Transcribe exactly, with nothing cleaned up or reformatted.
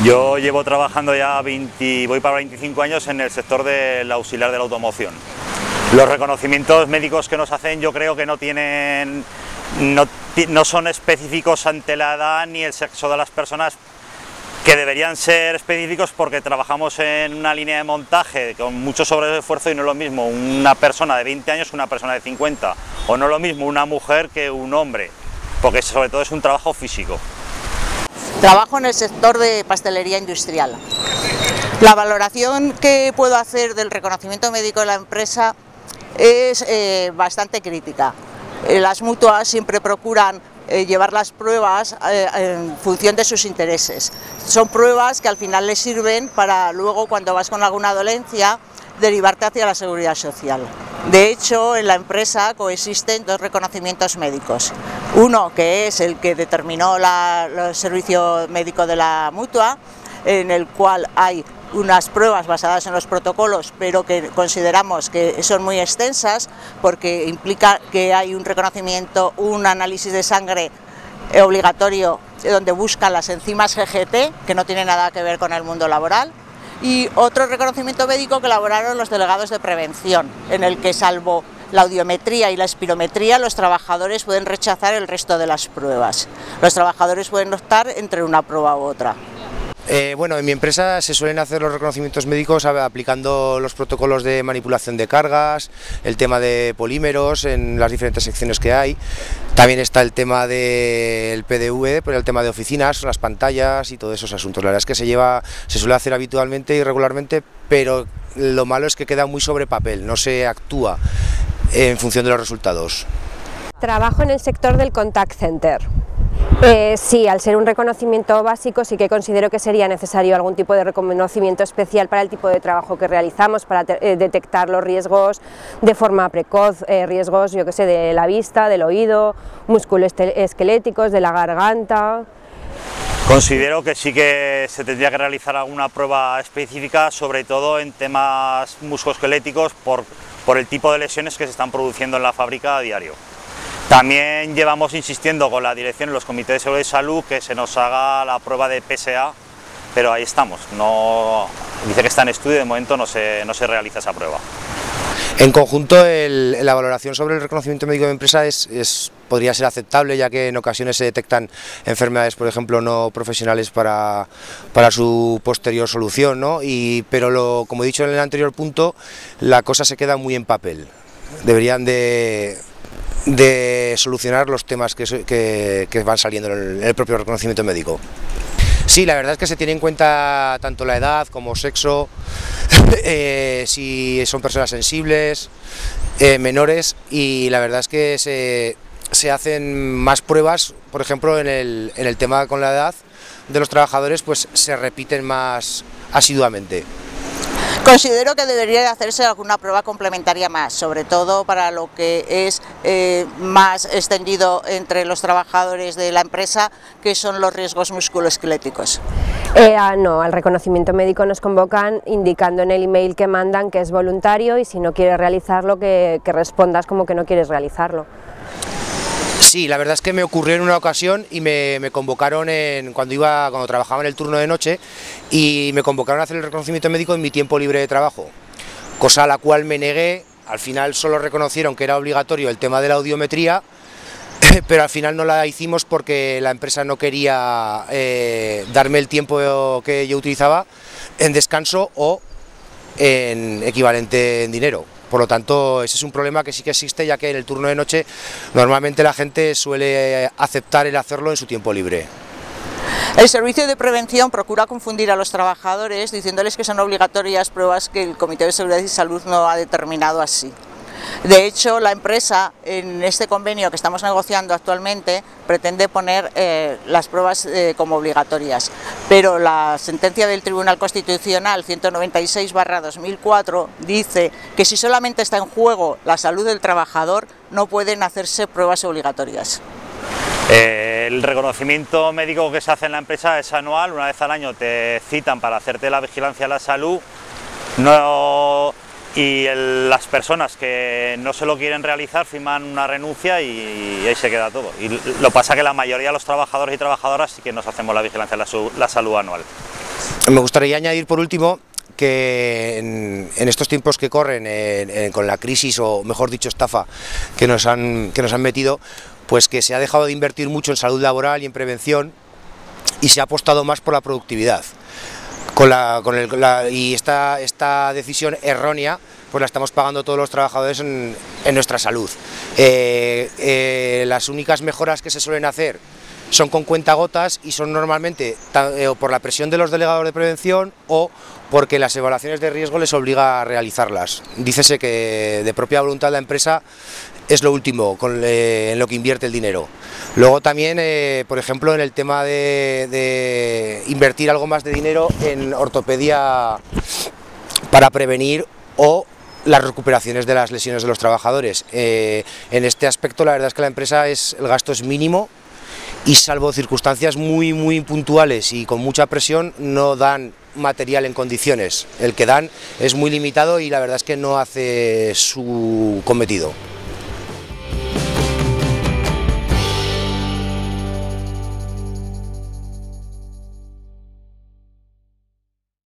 Yo llevo trabajando ya veinte, voy para veinticinco años en el sector del auxiliar de la automoción. Los reconocimientos médicos que nos hacen yo creo que no tienen, no, no son específicos ante la edad ni el sexo de las personas, que deberían ser específicos porque trabajamos en una línea de montaje con mucho sobreesfuerzo y no es lo mismo una persona de veinte años que una persona de cincuenta, o no es lo mismo una mujer que un hombre, porque sobre todo es un trabajo físico. Trabajo en el sector de pastelería industrial. La valoración que puedo hacer del reconocimiento médico de la empresa es eh, bastante crítica. Eh, las mutuas siempre procuran eh, llevar las pruebas eh, en función de sus intereses. Son pruebas que al final les sirven para luego, cuando vas con alguna dolencia, derivarte hacia la seguridad social. De hecho, en la empresa coexisten dos reconocimientos médicos. Uno que es el que determinó la, el servicio médico de la mutua, en el cual hay unas pruebas basadas en los protocolos, pero que consideramos que son muy extensas porque implica que hay un reconocimiento, un análisis de sangre obligatorio donde buscan las enzimas G G T, que no tiene nada que ver con el mundo laboral, y otro reconocimiento médico que elaboraron los delegados de prevención, en el que salvo la audiometría y la espirometría, los trabajadores pueden rechazar el resto de las pruebas. Los trabajadores pueden optar entre una prueba u otra. Eh, bueno, en mi empresa se suelen hacer los reconocimientos médicos aplicando los protocolos de manipulación de cargas, el tema de polímeros en las diferentes secciones que hay. También está el tema del P D V, el tema de oficinas, las pantallas y todos esos asuntos. La verdad es que se lleva, se suele hacer habitualmente y regularmente, pero lo malo es que queda muy sobre papel, no se actúa en función de los resultados. Trabajo en el sector del contact center. Eh, sí, al ser un reconocimiento básico sí que considero que sería necesario algún tipo de reconocimiento especial para el tipo de trabajo que realizamos, para eh, detectar los riesgos de forma precoz, eh, riesgos yo que sé, de la vista, del oído, musculoesqueléticos, de la garganta. Considero que sí que se tendría que realizar alguna prueba específica, sobre todo en temas musculoesqueléticos, por, por el tipo de lesiones que se están produciendo en la fábrica a diario. También llevamos insistiendo con la dirección en los comités de seguridad y salud que se nos haga la prueba de P S A, pero ahí estamos, no, dice que está en estudio y de momento no se, no se realiza esa prueba. En conjunto, el, la valoración sobre el reconocimiento médico de empresa es, es, podría ser aceptable, ya que en ocasiones se detectan enfermedades, por ejemplo, no profesionales para, para su posterior solución, ¿no? Y, pero lo, como he dicho en el anterior punto, la cosa se queda muy en papel. Deberían de... de solucionar los temas que, que, que van saliendo en el, en el propio reconocimiento médico. Sí, la verdad es que se tiene en cuenta tanto la edad como sexo, eh, si son personas sensibles, eh, menores, y la verdad es que se, se hacen más pruebas, por ejemplo, en el, en el tema con la edad de los trabajadores, pues se repiten más asiduamente. Considero que debería de hacerse alguna prueba complementaria más, sobre todo para lo que es eh, más extendido entre los trabajadores de la empresa, que son los riesgos musculoesqueléticos. Eh, ah, no, al reconocimiento médico nos convocan indicando en el email que mandan que es voluntario y si no quieres realizarlo que, que respondas como que no quieres realizarlo. Sí, la verdad es que me ocurrió en una ocasión y me, me convocaron en, cuando iba, cuando trabajaba en el turno de noche, y me convocaron a hacer el reconocimiento médico en mi tiempo libre de trabajo, cosa a la cual me negué. Al final solo reconocieron que era obligatorio el tema de la audiometría, pero al final no la hicimos porque la empresa no quería eh, darme el tiempo que yo utilizaba en descanso o en equivalente en dinero. Por lo tanto, ese es un problema que sí que existe, ya que en el turno de noche normalmente la gente suele aceptar el hacerlo en su tiempo libre. El servicio de prevención procura confundir a los trabajadores diciéndoles que son obligatorias pruebas que el Comité de Seguridad y Salud no ha determinado así. De hecho, la empresa, en este convenio que estamos negociando actualmente, pretende poner eh, las pruebas eh, como obligatorias, pero la sentencia del Tribunal Constitucional ciento noventa y seis barra dos mil cuatro dice que si solamente está en juego la salud del trabajador, no pueden hacerse pruebas obligatorias. Eh, el reconocimiento médico que se hace en la empresa es anual, una vez al año te citan para hacerte la vigilancia de la salud. No... Y el, las personas que no se lo quieren realizar firman una renuncia y, y ahí se queda todo. Y lo pasa que la mayoría de los trabajadores y trabajadoras sí que nos hacemos la vigilancia de la, la salud anual. Me gustaría añadir por último que en, en estos tiempos que corren, en, en, con la crisis o mejor dicho estafa que nos han, que nos han metido, pues que se ha dejado de invertir mucho en salud laboral y en prevención y se ha apostado más por la productividad. Con la, con el, la, y esta, esta decisión errónea pues la estamos pagando todos los trabajadores en, en nuestra salud. Eh, eh, las únicas mejoras que se suelen hacer son con cuentagotas y son normalmente eh, por la presión de los delegados de prevención o porque las evaluaciones de riesgo les obliga a realizarlas. Dícese que de propia voluntad la empresa es lo último con, eh, en lo que invierte el dinero. Luego también, eh, por ejemplo, en el tema de, de invertir algo más de dinero en ortopedia para prevenir o las recuperaciones de las lesiones de los trabajadores. Eh, en este aspecto la verdad es que la empresa es, el gasto es mínimo y salvo circunstancias muy muy puntuales y con mucha presión no dan material en condiciones. El que dan es muy limitado y la verdad es que no hace su cometido.